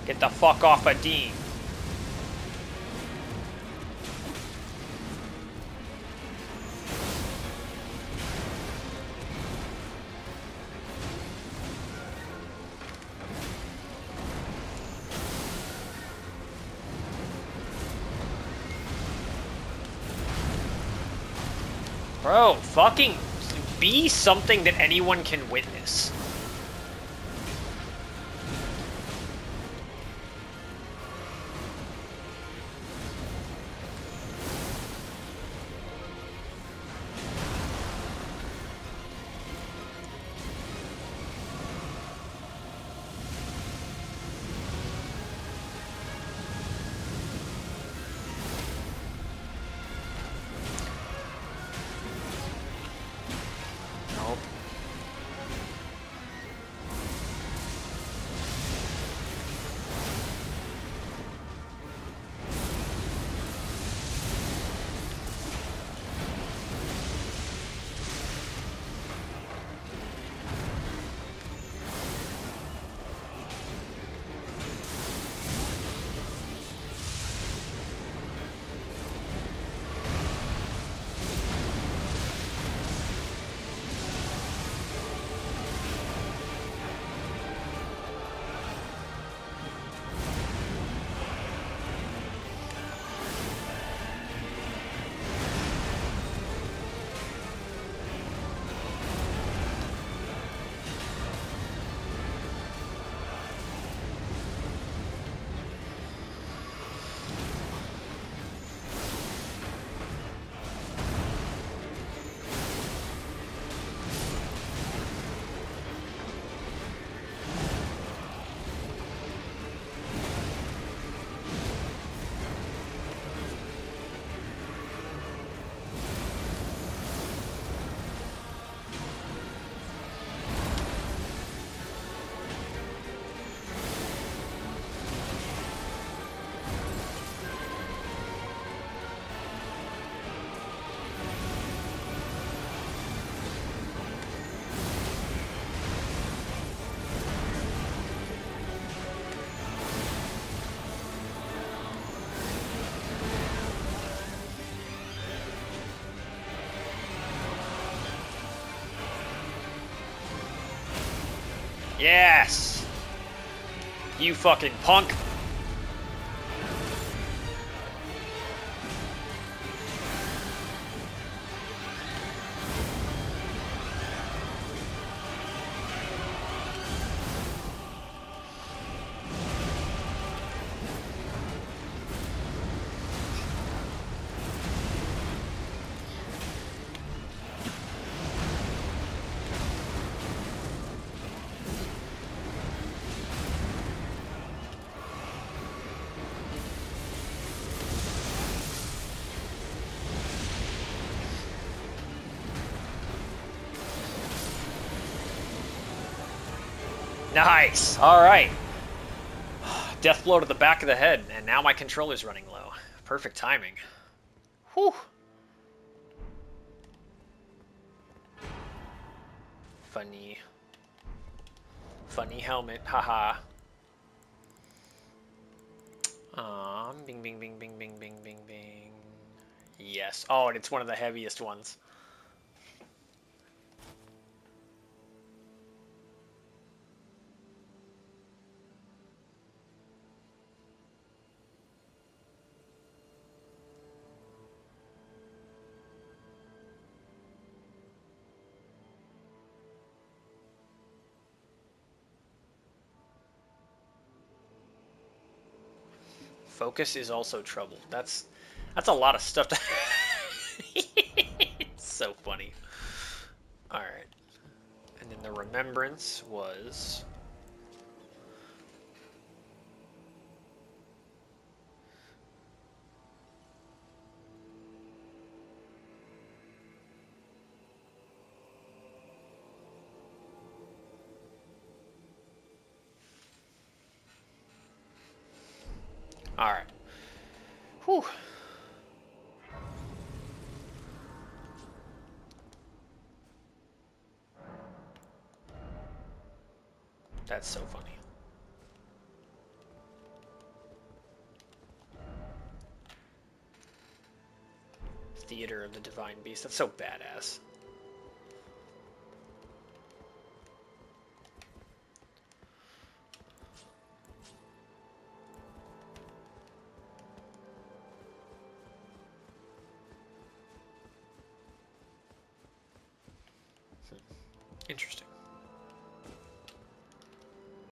Get the fuck off of Dean. Bro, fucking be something that anyone can witness. Nope. Yes! You fucking punk! Nice! Alright. Death blow to the back of the head, and now my controller's running low. Perfect timing. Whew. Funny. Funny helmet, haha. Bing, bing, bing, bing, bing, bing, bing, bing. Yes. Oh, and it's one of the heaviest ones. Focus is also trouble. That's a lot of stuff to It's so funny. Alright. And then the remembrance was alright. Whew. That's so funny. Theater of the Divine Beast. That's so badass. Interesting.